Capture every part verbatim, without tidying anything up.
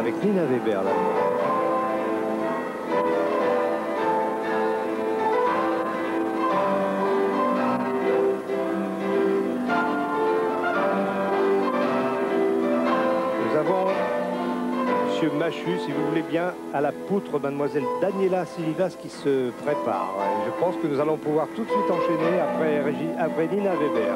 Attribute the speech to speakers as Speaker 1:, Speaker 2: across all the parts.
Speaker 1: avec Nina Weber là. Nous avons Monsieur Machu, si vous voulez bien, à la poutre, mademoiselle Daniela Silivas qui se prépare. Et je pense que nous allons pouvoir tout de suite enchaîner après, Régi, après Nina Weber.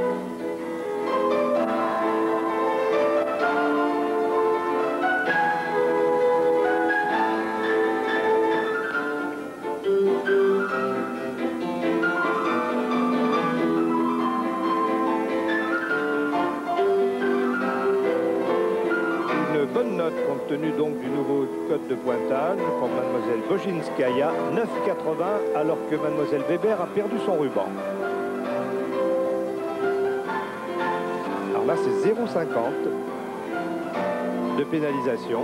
Speaker 1: Bonne note compte tenu donc du nouveau code de pointage pour mademoiselle Bojinskaya, neuf quatre-vingts, alors que mademoiselle Weber a perdu son ruban. Alors là c'est zéro virgule cinquante de pénalisation.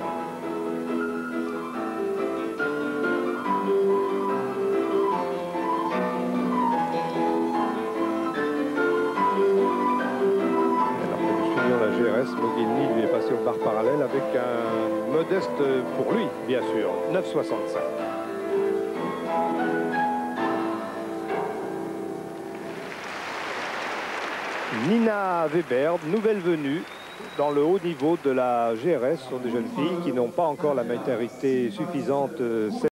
Speaker 1: La G R S, Mogilny lui est passé au bar parallèle avec un modeste pour lui, bien sûr, neuf virgule soixante-cinq. Nina Weber, nouvelle venue dans le haut niveau de la G R S, sont des jeunes filles qui n'ont pas encore la maturité suffisante.